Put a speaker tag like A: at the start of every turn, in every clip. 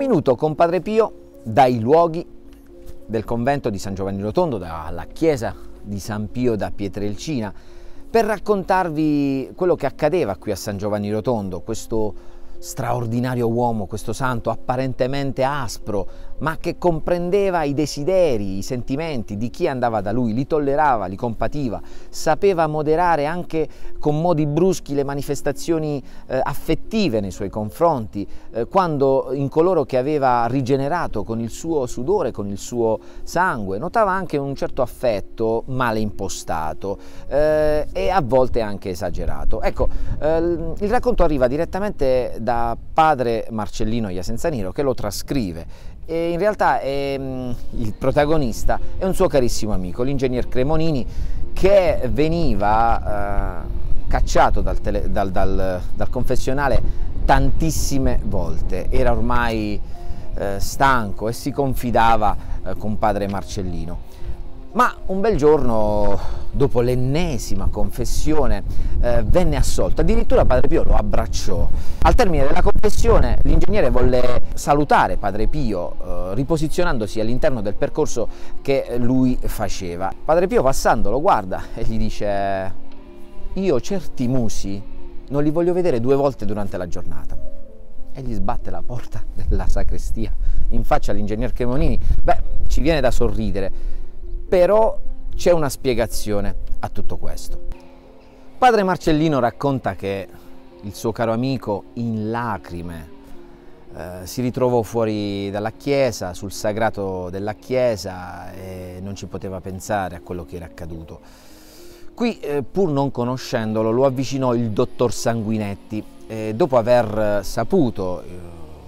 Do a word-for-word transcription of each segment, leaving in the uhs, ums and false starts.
A: minuto con Padre Pio dai luoghi del convento di San Giovanni Rotondo, dalla chiesa di San Pio da Pietrelcina, per raccontarvi quello che accadeva qui a San Giovanni Rotondo, questo straordinario uomo, questo santo apparentemente aspro, ma che comprendeva i desideri, i sentimenti di chi andava da lui, li tollerava, li compativa, sapeva moderare anche con modi bruschi le manifestazioni eh, affettive nei suoi confronti, eh, quando in coloro che aveva rigenerato con il suo sudore, con il suo sangue, notava anche un certo affetto male impostato eh, e a volte anche esagerato. Ecco, eh, il racconto arriva direttamente da padre Marcellino Jasenzaniro, che lo trascrive, e in realtà è, il protagonista è un suo carissimo amico, l'ingegner Cremonini, che veniva eh, cacciato dal, tele, dal, dal, dal confessionale tantissime volte, era ormai eh, stanco e si confidava eh, con padre Marcellino. Ma un bel giorno, dopo l'ennesima confessione, eh, venne assolto. Addirittura Padre Pio lo abbracciò. Al termine della confessione l'ingegnere volle salutare Padre Pio, eh, riposizionandosi all'interno del percorso che lui faceva. Padre Pio, passando, lo guarda e gli dice: io certi musi non li voglio vedere due volte durante la giornata. E gli sbatte la porta della sacrestia in faccia all'ingegner Cremonini. Beh, ci viene da sorridere. Però c'è una spiegazione a tutto questo. Padre Marcellino racconta che il suo caro amico, in lacrime, eh, si ritrovò fuori dalla chiesa, sul sagrato della chiesa, e non ci poteva pensare a quello che era accaduto. Qui, eh, pur non conoscendolo, lo avvicinò il dottor Sanguinetti, e dopo aver saputo eh,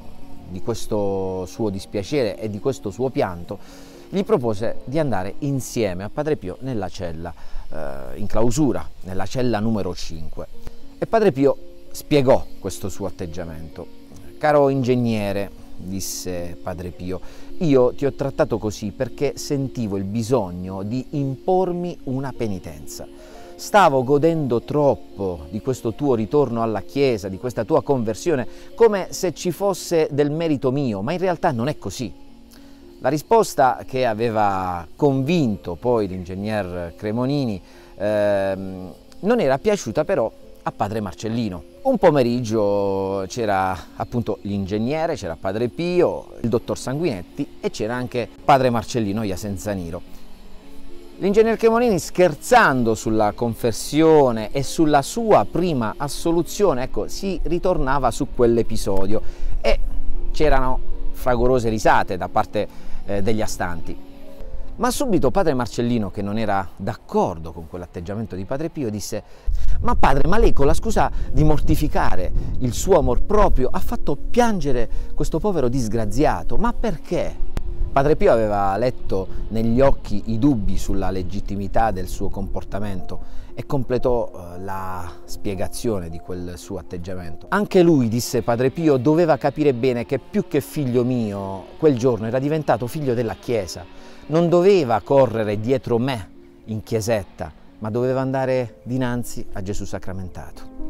A: di questo suo dispiacere e di questo suo pianto, gli propose di andare insieme a Padre Pio nella cella eh, in clausura, nella cella numero cinque. E Padre Pio spiegò questo suo atteggiamento. Caro ingegnere, disse Padre Pio, io ti ho trattato così perché sentivo il bisogno di impormi una penitenza. Stavo godendo troppo di questo tuo ritorno alla Chiesa, di questa tua conversione, come se ci fosse del merito mio, ma in realtà non è così. La risposta che aveva convinto poi l'ingegner Cremonini ehm, non era piaciuta però a padre Marcellino. Un pomeriggio c'era appunto l'ingegnere, c'era Padre Pio, il dottor Sanguinetti e c'era anche padre Marcellino Jasenzaniro. L'ingegner Cremonini, scherzando sulla confessione e sulla sua prima assoluzione, ecco, si ritornava su quell'episodio e c'erano fragorose risate da parte eh, degli astanti. Ma subito padre Marcellino, che non era d'accordo con quell'atteggiamento di Padre Pio, disse: ma padre, ma lei con la scusa di mortificare il suo amor proprio ha fatto piangere questo povero disgraziato, ma perché? Padre Pio aveva letto negli occhi i dubbi sulla legittimità del suo comportamento e completò eh, la spiegazione di quel suo atteggiamento. Anche lui, disse Padre Pio, doveva capire bene che più che figlio mio, quel giorno era diventato figlio della Chiesa. Non doveva correre dietro me in chiesetta, ma doveva andare dinanzi a Gesù sacramentato.